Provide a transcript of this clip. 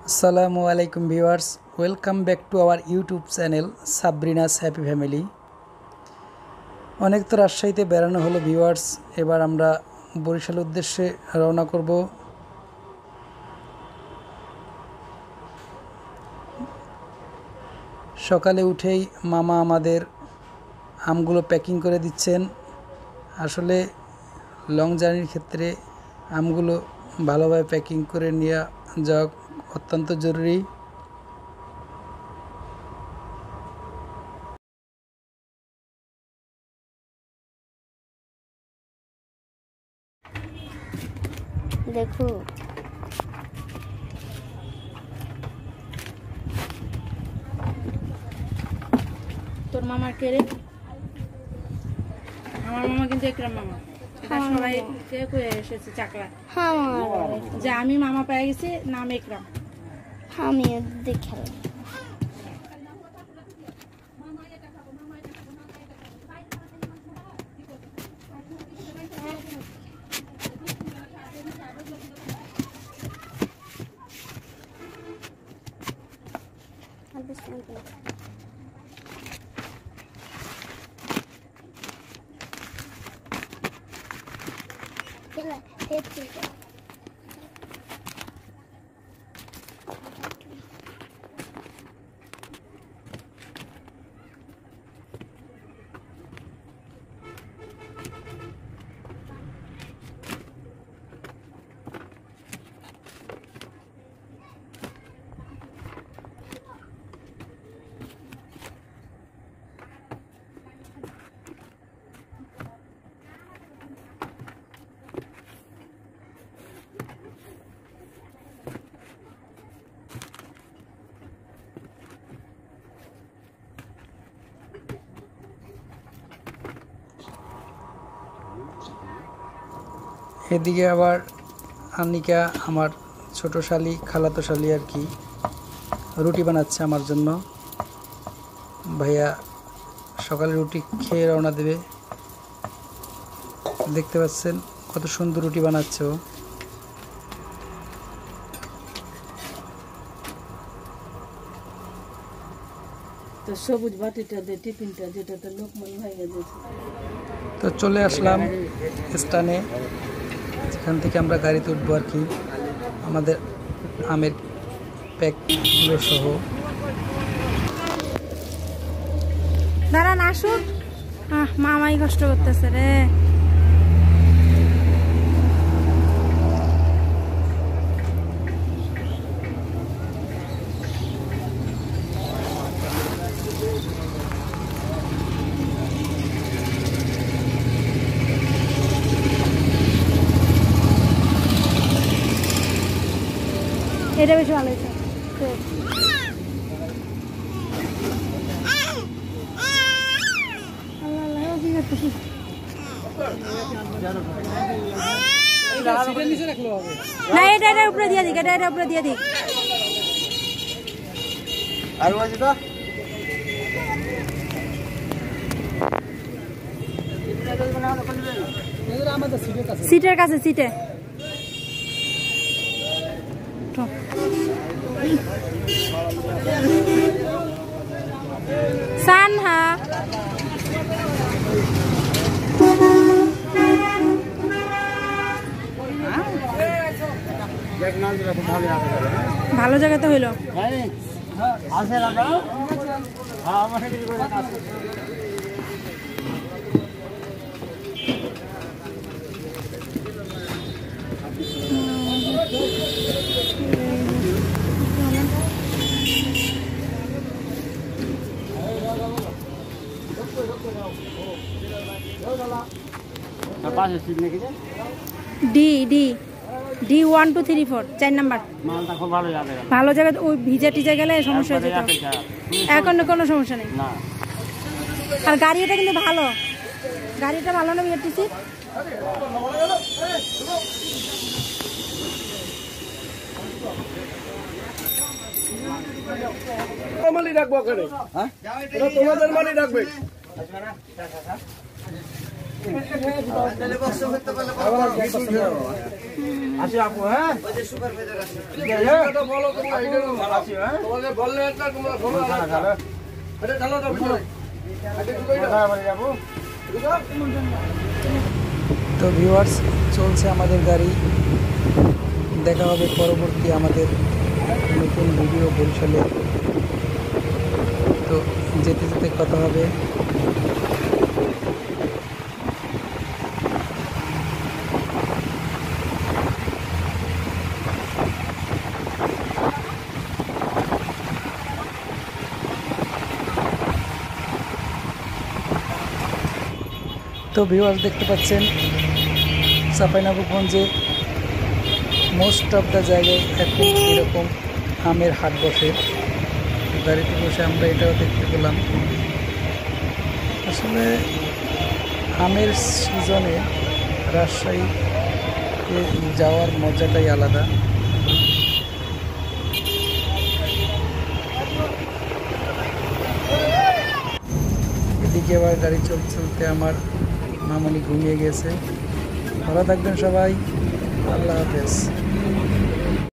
আসসালামু আলাইকুম viewers, welcome back to our YouTube channel Sabrina's happy family. অনেক তো রাজশাহীতে বেড়ানো হলো ভিউয়ার্স, এবার আমরা বরিশালের উদ্দেশ্যে রওনা করব। সকালে উঠেই মামা আমাদের আমগুলো প্যাকিং করে দিচ্ছেন। আসলে লং জার্নির ক্ষেত্রে আমগুলো ভালোভাবে প্যাকিং করে নেওয়া যাওয়া অত্যন্ত জরুরি। देखो তোর মামার কে রে? আমার মামা কিন্তু একরাম মামা। সবাই কে কয়ে এসেছে চাকরা। হ্যাঁ যে আমি মামা পেয়ে গেছি, নাম একরাম। আমি দেখে এদিকে আবার আনিকা, আমার ছোট শালি, খালাতো শালি আর কি, রুটি বানাচ্ছে আমার জন্য। ভাইয়া সকালে রুটি খেয়ে রওনা দেবে। দেখতে পাচ্ছেন কত সুন্দর রুটি বানাচ্ছে ও। তো সবুজ বাটিটা দে, টিফিনটা যেটাতে লোকমান ভাইয়া দিয়েছে। তো চলে আসলাম স্টানে, যেখান থেকে আমরা গাড়িতে উঠবো আর কি, আমাদের আমের প্যাকগুলো সহ। দাঁড়ান আসুন। মামাই কষ্ট করতেছে রে। এটা বেশি ভালো হয়েছে। না এটা উপরে দিয়ে দিক, এটা উপরে দিয়ে দিক। সিটের কাছে, সিটে সানহা। ভালো জায়গাতে হইলো। D D D 1 2 3 4 4 number. ভালো জায়গা, ওই ভিজা টিজা গেলে সমস্যা হয়ে যেত। এখন কোনো সমস্যা নেই। আর গাড়িটা কিন্তু ভালো, গাড়িটা ভালো না বিআরটিসি। মালি রাখবো ওখানে, তোমাদের মালি রাখবে। আসি আপু, হ্যাঁ তো ভিউয়ার্স, চলছে আমাদের গাড়ি। দেখা হবে পরবর্তী আমাদের নতুন ভিডিও বরিশালে। তো যেতে যেতে কথা হবে। তো ভিউয়ার্স, দেখতে পাচ্ছেন চাঁপাইনবাবগঞ্জে মোস্ট অফ দ্য জায়গায় এখন এরকম আমের হাট বসে। গাড়িতে বসে আমরা এটাও দেখতে পেলাম। আসলে আমের সিজনে রাজশাহীতে যাওয়ার মজাটাই আলাদা। এদিকে আবার গাড়ি চলতে চলতে আমার মামনি ঘুমিয়ে গেছে। ভালো থাকবেন সবাই, আল্লাহ হাফেজ।